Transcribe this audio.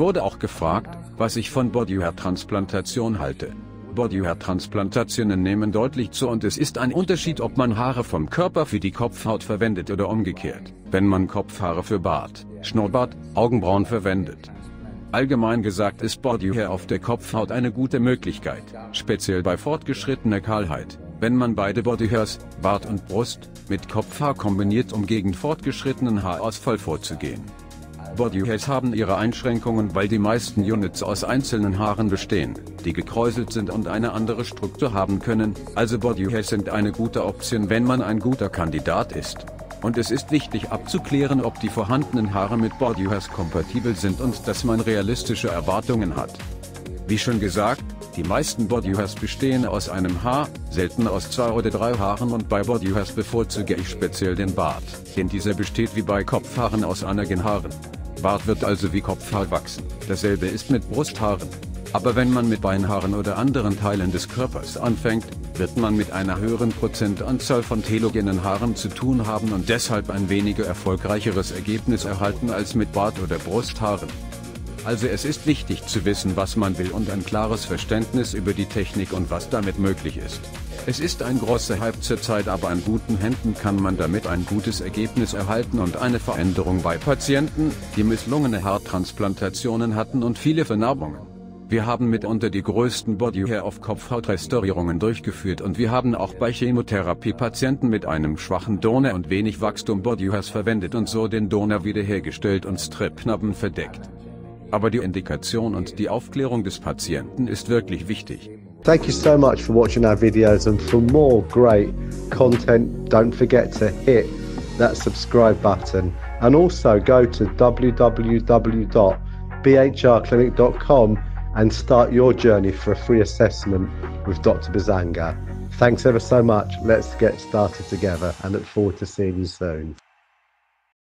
wurde auch gefragt, was ich von Bodyhair-Transplantation halte. Bodyhair-Transplantationen nehmen deutlich zu und es ist ein Unterschied, ob man Haare vom Körper für die Kopfhaut verwendet oder umgekehrt, wenn man Kopfhaare für Bart, Schnurrbart, Augenbrauen verwendet. Allgemein gesagt ist Bodyhair auf der Kopfhaut eine gute Möglichkeit, speziell bei fortgeschrittener Kahlheit, wenn man beide Bodyhairs, Bart und Brust, mit Kopfhaar kombiniert, um gegen fortgeschrittenen Haarausfall vorzugehen. Bodyhairs haben ihre Einschränkungen, weil die meisten Units aus einzelnen Haaren bestehen, die gekräuselt sind und eine andere Struktur haben können, also Bodyhairs sind eine gute Option, wenn man ein guter Kandidat ist. Und es ist wichtig abzuklären, ob die vorhandenen Haare mit Bodyhairs kompatibel sind und dass man realistische Erwartungen hat. Wie schon gesagt, die meisten Bodyhairs bestehen aus einem Haar, selten aus 2 oder 3 Haaren, und bei Bodyhairs bevorzuge ich speziell den Bart, denn dieser besteht wie bei Kopfhaaren aus einigen Haaren. Bart wird also wie Kopfhaar wachsen, dasselbe ist mit Brusthaaren. Aber wenn man mit Beinhaaren oder anderen Teilen des Körpers anfängt, wird man mit einer höheren Prozentanzahl von telogenen Haaren zu tun haben und deshalb ein weniger erfolgreicheres Ergebnis erhalten als mit Bart- oder Brusthaaren. Also es ist wichtig zu wissen, was man will, und ein klares Verständnis über die Technik und was damit möglich ist. Es ist ein großer Hype zurzeit, aber in guten Händen kann man damit ein gutes Ergebnis erhalten und eine Veränderung bei Patienten, die misslungene Haartransplantationen hatten und viele Vernarbungen. Wir haben mitunter die größten Bodyhair-auf-Kopfhaut-Restaurierungen durchgeführt und wir haben auch bei Chemotherapie-Patienten mit einem schwachen Donor und wenig Wachstum Bodyhairs verwendet und so den Donor wiederhergestellt und Stripnarben verdeckt. Aber die Indikation und die Aufklärung des Patienten ist wirklich wichtig. Thank you so much for watching our videos, and for more great content, don't forget to hit that subscribe button and also go to www.bhrclinic.com and start your journey for a free assessment with Dr. Bazanga. Thanks ever so much. Let's get started together and look forward to seeing you soon.